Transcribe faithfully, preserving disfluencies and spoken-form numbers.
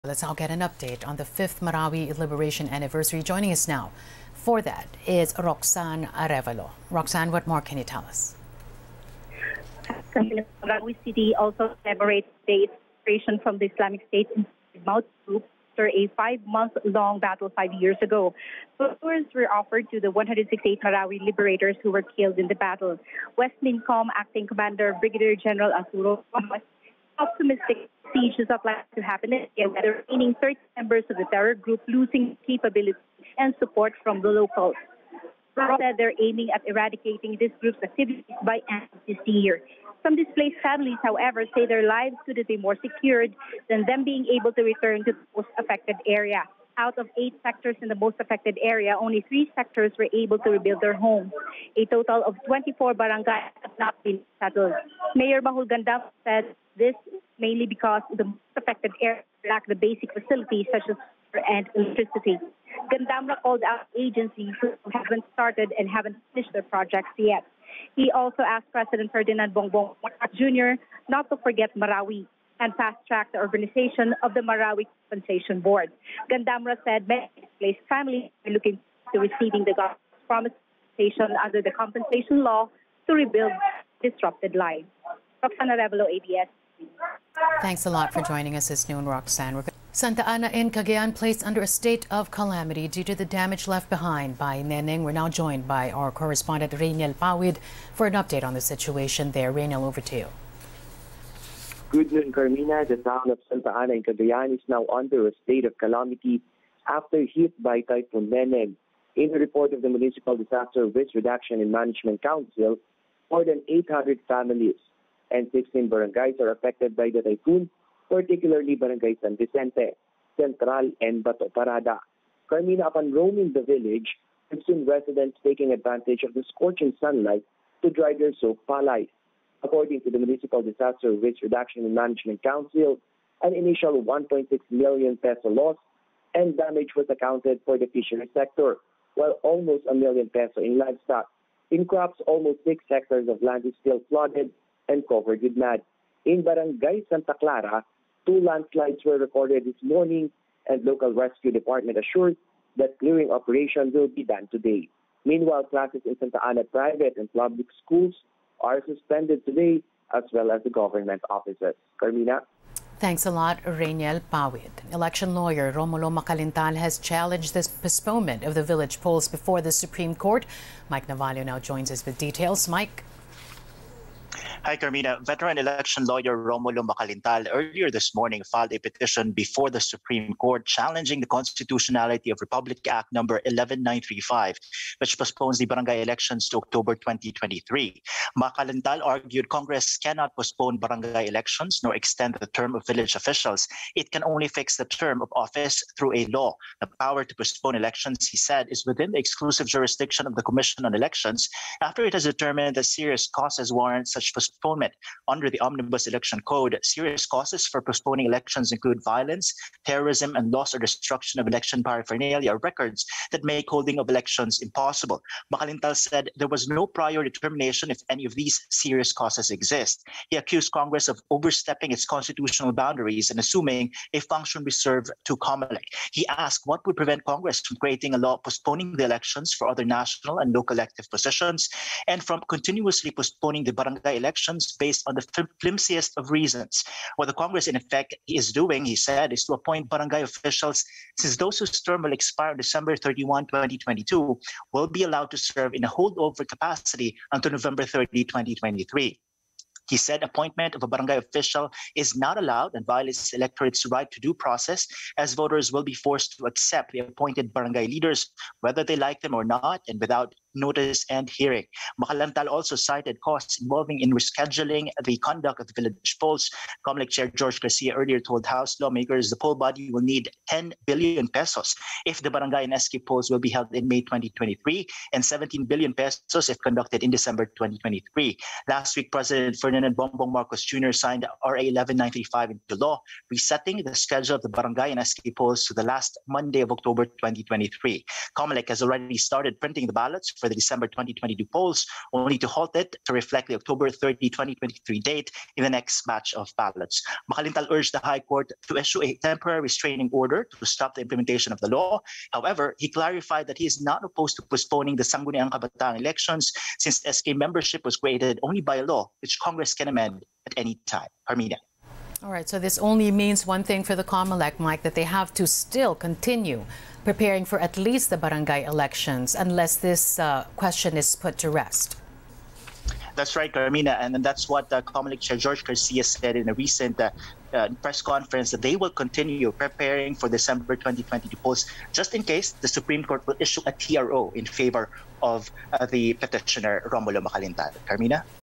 Let's now get an update on the fifth Marawi Liberation Anniversary. Joining us now for that is Roxanne Arevalo. Roxanne, what more can you tell us? Marawi City also celebrates the inspiration from the Islamic State in Mount Group after a five-month-long battle five years ago. Tours were offered to the one hundred sixty-eight Marawi liberators who were killed in the battle. West Mincom Acting Commander Brigadier General Arturo optimistic siege is likely to happen again, with the remaining thirty members of the terror group losing capability and support from the locals. Rob said they're aiming at eradicating this group's activities by end of this year. Some displaced families, however, say their lives could be more secured than them being able to return to the most affected area. Out of eight sectors in the most affected area, only three sectors were able to rebuild their homes. A total of twenty-four barangays have not been settled. Mayor Mahul Gandam said this mainly because the most affected areas lack the basic facilities such as water and electricity. Gandamra called out agencies who haven't started and haven't finished their projects yet. He also asked President Ferdinand Bongbong Marcos Junior not to forget Marawi and fast-track the organization of the Marawi Compensation Board. Gandamra said many displaced families are looking to receiving the government's promised compensation under the compensation law to rebuild disrupted lives. Roxanne Arevalo, A B S. Thanks a lot for joining us this noon, Roxanne. Santa Ana in Cagayan placed under a state of calamity due to the damage left behind by Neneng. We're now joined by our correspondent Rainiel Pawid for an update on the situation there. Rainiel, over to you. Good noon, Carmina. The town of Santa Ana in Cagayan is now under a state of calamity after hit by Typhoon Neneng. In a report of the Municipal Disaster Risk Reduction and Management Council, more than eight hundred families and sixteen barangays are affected by the typhoon, particularly Barangay San Vicente, Central, and Bato Parada. Carmina, upon roaming the village, we've seen residents taking advantage of the scorching sunlight to dry their soaked palay. According to the Municipal Disaster Risk Reduction and Management Council, an initial one point six million peso loss and damage was accounted for the fishery sector, while almost a million peso in livestock. In crops, almost six hectares of land is still flooded and covered with mud. In Barangay Santa Clara, two landslides were recorded this morning, and local rescue department assured that clearing operation will be done today. Meanwhile, classes in Santa Ana private and public schools are suspended today, as well as the government offices. Carmina? Thanks a lot, Rainiel Pawid. Election lawyer Romulo Macalintal has challenged this postponement of the village polls before the Supreme Court. Mike Navalio now joins us with details. Mike? Hi, Carmina. Veteran election lawyer Romulo Macalintal earlier this morning filed a petition before the Supreme Court challenging the constitutionality of Republic Act number eleven nine thirty-five, which postpones the barangay elections to October twenty twenty-three. Macalintal argued Congress cannot postpone barangay elections nor extend the term of village officials. It can only fix the term of office through a law. The power to postpone elections, he said, is within the exclusive jurisdiction of the Commission on Elections after it has determined that serious causes warrant such postponement. Under the Omnibus Election Code, serious causes for postponing elections include violence, terrorism, and loss or destruction of election paraphernalia or records that make holding of elections impossible. Macalintal said there was no prior determination if any of these serious causes exist. He accused Congress of overstepping its constitutional boundaries and assuming a function reserved to COMELEC. He asked what would prevent Congress from creating a law postponing the elections for other national and local elective positions and from continuously postponing the barangay elections based on the flimsiest of reasons. What the Congress, in effect, is doing, he said, is to appoint barangay officials, since those whose term will expire on December thirty-first, twenty twenty-two, will be allowed to serve in a holdover capacity until November thirtieth, twenty twenty-three. He said appointment of a barangay official is not allowed and violates the electorate's right to due process, as voters will be forced to accept the appointed barangay leaders, whether they like them or not, and without notice and hearing. Macalintal also cited costs involving in rescheduling the conduct of the village polls. COMELEC Chair George Garcia earlier told House lawmakers the poll body will need ten billion pesos if the barangay and S K polls will be held in May twenty twenty-three and seventeen billion pesos if conducted in December twenty twenty-three. Last week, President Ferdinand Bongbong Marcos Junior signed R A eleven nine thirty-five into law, resetting the schedule of the barangay and S K polls to the last Monday of October twenty twenty-three. COMELEC has already started printing the ballots for the December twenty twenty-two polls, only to halt it to reflect the October thirtieth, twenty twenty-three date in the next batch of ballots. Macalintal urged the High Court to issue a temporary restraining order to stop the implementation of the law. However, he clarified that he is not opposed to postponing the Sangguniang Kabataan elections since S K membership was created only by law, which Congress can amend at any time. Carmina. All right, so this only means one thing for the COMELEC, Mike, that they have to still continue preparing for at least the barangay elections unless this uh, question is put to rest. That's right, Carmina, and, and that's what uh, COMELEC Chair George Garcia said in a recent uh, uh, press conference, that they will continue preparing for December twenty twenty-two polls just in case the Supreme Court will issue a T R O in favor of uh, the petitioner Romulo Macalintal. Carmina?